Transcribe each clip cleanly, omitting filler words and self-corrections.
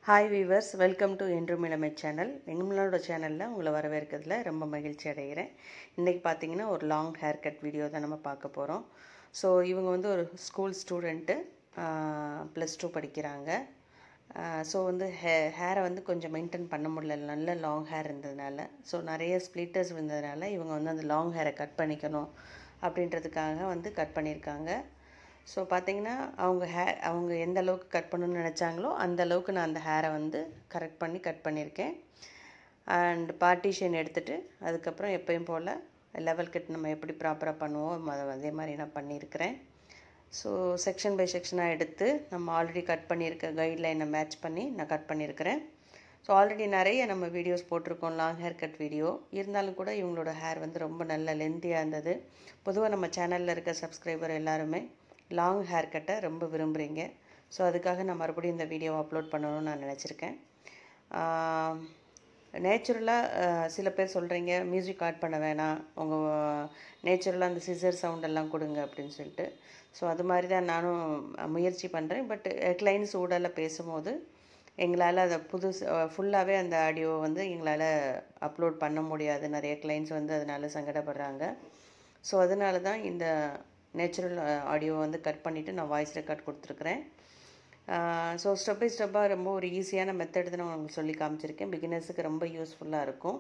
Hi viewers, welcome to என்றும் இளமை channel. எங்களோட சேனலில் உங்களை வரவேற்கிறதுல ரொம்ப மகிழ்ச்சி அடைகிறேன். இன்றைக்கி பார்த்தீங்கன்னா ஒரு லாங் ஹேர் கட் வீடியோ தான் நம்ம பார்க்க போகிறோம். ஸோ இவங்க வந்து ஒரு ஸ்கூல் ஸ்டூடெண்ட்டு, +2 படிக்கிறாங்க. ஸோ வந்து ஹேரை வந்து கொஞ்சம் மெயின்டைன் பண்ண முடியல, நல்ல லாங் ஹேர் இருந்ததுனால. ஸோ நிறைய ஸ்ப்ளிட்டர்ஸ் இருந்ததுனால இவங்க வந்து அந்த லாங் ஹேரை கட் பண்ணிக்கணும் அப்படின்றதுக்காக வந்து கட் பண்ணியிருக்காங்க. ஸோ பார்த்திங்கன்னா அவங்க எந்த அளவுக்கு கட் பண்ணணும்னு நினச்சாங்களோ அந்த அளவுக்கு நான் அந்த ஹேரை வந்து கரெக்ட் பண்ணி கட் பண்ணியிருக்கேன். அண்ட் பார்ட்டிஷன் எடுத்துகிட்டு அதுக்கப்புறம் எப்பயும் போல் லெவல் கட் நம்ம எப்படி ப்ராப்பராக பண்ணுவோம் அதே மாதிரி நான் பண்ணியிருக்கிறேன். ஸோ செக்ஷன் பை செக்ஷனாக எடுத்து நம்ம ஆல்ரெடி கட் பண்ணியிருக்க கைட்லைனை மேட்ச் பண்ணி நான் கட் பண்ணியிருக்கிறேன். ஸோ ஆல்ரெடி நிறைய நம்ம வீடியோஸ் போட்டிருக்கோம், லாங் ஹேர் கட் வீடியோ. இருந்தாலும் கூட இவங்களோட ஹேர் வந்து ரொம்ப நல்ல லென்த்தியாக இருந்தது. பொதுவாக நம்ம சேனலில் இருக்க சப்ஸ்கிரைபர் எல்லாருமே லாங் ஹேர் கட்டை ரொம்ப விரும்புகிறீங்க. ஸோ அதுக்காக நான் மறுபடியும் இந்த வீடியோவை அப்லோட் பண்ணணும்னு நான் நினச்சிருக்கேன். நேச்சுரலாக சில பேர் சொல்கிறீங்க மியூசிக் ஆட் பண்ண வேணாம், உங்கள் நேச்சுரலாக அந்த சிசர் சவுண்டெல்லாம் கொடுங்க அப்படின்னு சொல்லிட்டு. ஸோ அது மாதிரி தான் நானும் முயற்சி பண்ணுறேன். பட் ஹெட்லைன்ஸ் ஊடால பேசும்போது எங்களால் அதை ஃபுல்லாகவே அந்த ஆடியோவை வந்து எங்களால் அப்லோட் பண்ண முடியாது. நிறைய கிளைண்ட்ஸ் வந்து அதனால் சங்கடப்படுறாங்க. ஸோ அதனால தான் இந்த நேச்சுரல் ஆடியோ வந்து கட் பண்ணிவிட்டு நான் வாய்ஸ் ரெக்கார்ட் கொடுத்துருக்குறேன். ஸோ ஸ்டெப் பை ஸ்டெப்பாக ரொம்ப ஒரு ஈஸியான மெத்தட் தான் நான் உங்களுக்கு சொல்லி காமிச்சிருக்கேன். பிகினர்ஸுக்கு ரொம்ப யூஸ்ஃபுல்லாக இருக்கும்.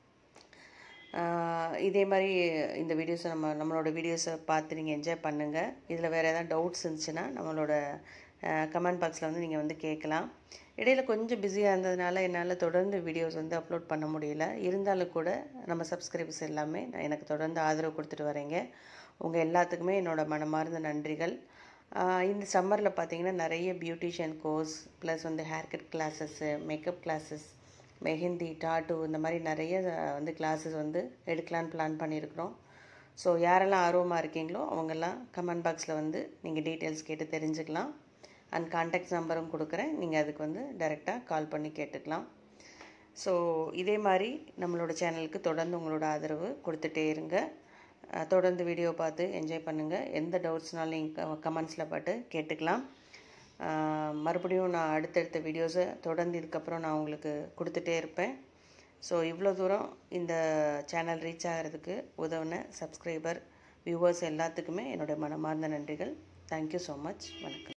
இதே மாதிரி இந்த வீடியோஸை நம்மளோட வீடியோஸை பார்த்து நீங்கள் என்ஜாய் பண்ணுங்கள். இதில் வேறு எதாவது டவுட்ஸ் இருந்துச்சுன்னா நம்மளோட கமெண்ட் பாக்ஸில் வந்து நீங்கள் வந்து கேட்கலாம். இடையில் கொஞ்சம் பிஸியாக இருந்ததுனால என்னால் தொடர்ந்து வீடியோஸ் வந்து அப்லோட் பண்ண முடியல. இருந்தாலும் கூட நம்ம சப்ஸ்கிரைபர்ஸ் எல்லாமே எனக்கு தொடர்ந்து ஆதரவு கொடுத்துட்டு வரீங்க. உங்கள் எல்லாத்துக்குமே என்னோடய மனமார்ந்த நன்றிகள். இந்த சம்மரில் பார்த்திங்கன்னா நிறைய பியூட்டிஷியன் கோர்ஸ் ப்ளஸ் வந்து hair cut classes, makeup classes, mehndi, tattoo, இந்த மாதிரி நிறைய வந்து கிளாஸஸ் வந்து எடுக்கலான்னு பிளான் பண்ணியிருக்கிறோம். ஸோ யாரெல்லாம் ஆர்வமாக இருக்கீங்களோ அவங்கெல்லாம் கமெண்ட் பாக்ஸில் வந்து நீங்கள் டீட்டெயில்ஸ் கேட்டு தெரிஞ்சுக்கலாம். அண்ட் கான்டாக்ட் நம்பரும் கொடுக்குறேன், நீங்கள் அதுக்கு வந்து டைரெக்டாக கால் பண்ணி கேட்டுக்கலாம். ஸோ இதே மாதிரி நம்மளோட சேனலுக்கு தொடர்ந்து உங்களோட ஆதரவு கொடுத்துட்டே இருங்க. தொடர்ந்து வீடியோ பார்த்து என்ஜாய் பண்ணுங்கள். எந்த டவுட்ஸ்னாலும் நீங்கள் கமெண்ட்ஸில் பார்த்து கேட்டுக்கலாம். மறுபடியும் நான் அடுத்தடுத்த வீடியோஸை தொடர்ந்து இதுக்கப்புறம் நான் உங்களுக்கு கொடுத்துட்டே இருப்பேன். ஸோ இவ்வளோ தூரம் இந்த சேனல் ரீச் ஆகிறதுக்கு உதவின சப்ஸ்கிரைபர், வியூவர்ஸ் எல்லாத்துக்குமே என்னுடைய மனமார்ந்த நன்றிகள். Thank you so much. வணக்கம்.